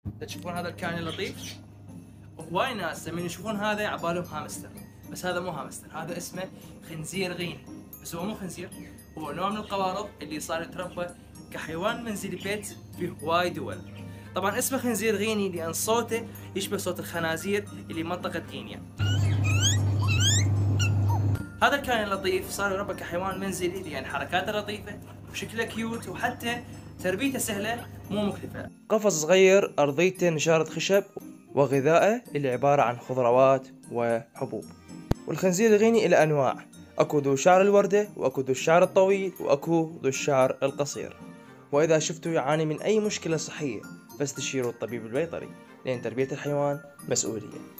تشوفون هذا الكائن اللطيف؟ هواي ناس لما يشوفون هذا عبالهم هامستر، بس هذا مو هامستر، هذا اسمه خنزير غيني. بس هو مو خنزير، هو نوع من القوارض اللي صار يتربى كحيوان منزلي بيت في هواي دول. طبعا اسمه خنزير غيني لأن صوته يشبه صوت الخنازير اللي منطقة غينيا. هذا الكائن اللطيف صار يربى كحيوان منزلي لأن حركاته لطيفة وشكله كيوت، وحتى تربيته سهلة مو مكلفة. قفص صغير أرضيته نشارة خشب، وغذائه اللي عبارة عن خضروات وحبوب. والخنزير الغيني إلى أنواع، أكو ذو شعر الوردة، وأكو ذو الشعر الطويل، وأكو ذو الشعر القصير. وإذا شفتوا يعاني من أي مشكلة صحية فاستشيروا الطبيب البيطري، لأن تربية الحيوان مسؤولية.